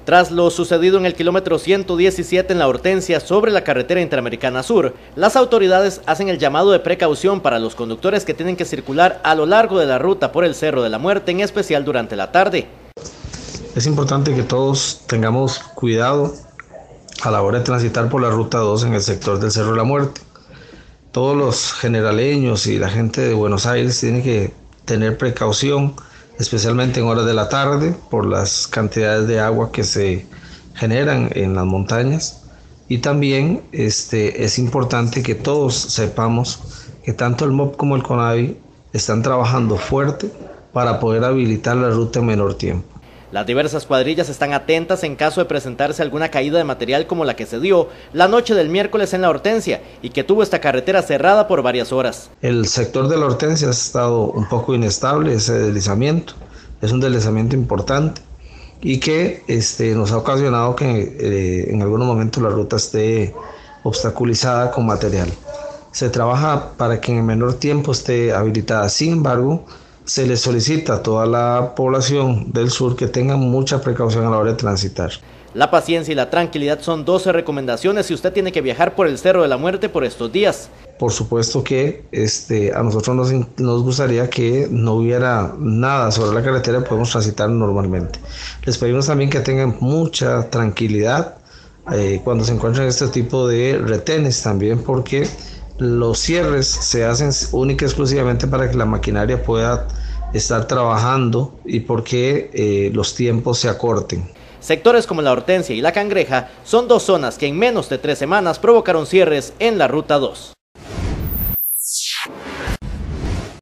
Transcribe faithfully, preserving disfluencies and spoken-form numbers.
Tras lo sucedido en el kilómetro ciento diecisiete en La Hortensia sobre la carretera Interamericana Sur, las autoridades hacen el llamado de precaución para los conductores que tienen que circular a lo largo de la ruta por el Cerro de la Muerte, en especial durante la tarde. Es importante que todos tengamos cuidado a la hora de transitar por la ruta dos en el sector del Cerro de la Muerte. Todos los generaleños y la gente de Buenos Aires tienen que tener precaución, especialmente en horas de la tarde, por las cantidades de agua que se generan en las montañas. Y también este, es importante que todos sepamos que tanto el M O P como el CONAVI están trabajando fuerte para poder habilitar la ruta en menor tiempo. Las diversas cuadrillas están atentas en caso de presentarse alguna caída de material como la que se dio la noche del miércoles en La Hortensia y que tuvo esta carretera cerrada por varias horas. El sector de La Hortensia ha estado un poco inestable, ese deslizamiento, es un deslizamiento importante y que este, nos ha ocasionado que eh, en algunos momentos la ruta esté obstaculizada con material. Se trabaja para que en el menor tiempo esté habilitada, sin embargo, se le solicita a toda la población del sur que tengan mucha precaución a la hora de transitar. La paciencia y la tranquilidad son doce recomendaciones si usted tiene que viajar por el Cerro de la Muerte por estos días. Por supuesto que este, a nosotros nos, nos gustaría que no hubiera nada sobre la carretera y podemos transitar normalmente. Les pedimos también que tengan mucha tranquilidad eh, cuando se encuentran este tipo de retenes también, porque los cierres se hacen única y exclusivamente para que la maquinaria pueda estar trabajando y porque eh, los tiempos se acorten. Sectores como La Hortensia y La Cangreja son dos zonas que en menos de tres semanas provocaron cierres en la Ruta dos.